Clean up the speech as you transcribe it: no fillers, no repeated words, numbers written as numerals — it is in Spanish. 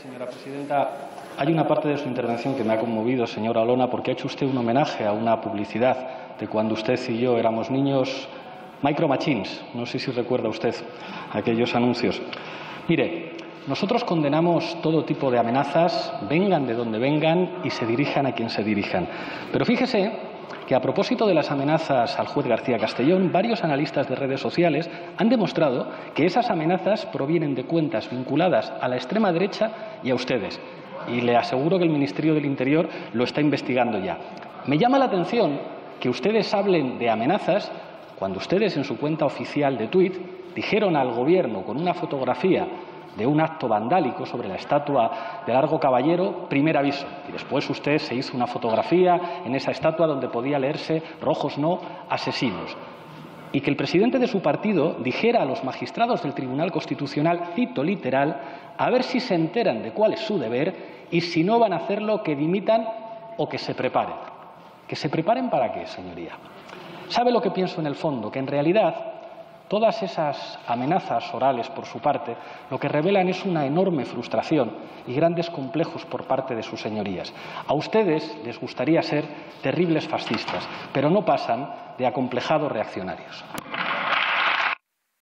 Señora presidenta, hay una parte de su intervención que me ha conmovido, señora Olona, porque ha hecho usted un homenaje a una publicidad de cuando usted y yo éramos niños, Micro Machines. No sé si recuerda usted aquellos anuncios. Mire, nosotros condenamos todo tipo de amenazas, vengan de donde vengan y se dirijan a quien se dirijan. Pero fíjese que a propósito de las amenazas al juez García Castellón, varios analistas de redes sociales han demostrado que esas amenazas provienen de cuentas vinculadas a la extrema derecha y a ustedes. Y le aseguro que el Ministerio del Interior lo está investigando ya. Me llama la atención que ustedes hablen de amenazas cuando ustedes en su cuenta oficial de tuit dijeron al Gobierno con una fotografía de un acto vandálico sobre la estatua de Largo Caballero, primer aviso. Y después usted se hizo una fotografía en esa estatua donde podía leerse rojos no, asesinos. Y que el presidente de su partido dijera a los magistrados del Tribunal Constitucional, cito literal, a ver si se enteran de cuál es su deber y si no van a hacerlo, que dimitan o que se preparen. ¿Que se preparen para qué, señoría? ¿Sabe lo que pienso en el fondo? Que en realidad todas esas amenazas orales por su parte lo que revelan es una enorme frustración y grandes complejos por parte de sus señorías. A ustedes les gustaría ser terribles fascistas, pero no pasan de acomplejados reaccionarios.